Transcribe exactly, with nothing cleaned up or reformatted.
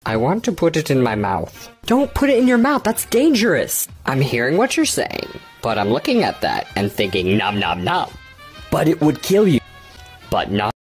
I want to put it in my mouth. Don't put it in your mouth, that's dangerous. I'm hearing what you're saying, but I'm looking at that and thinking nom nom nom. But it would kill you. But not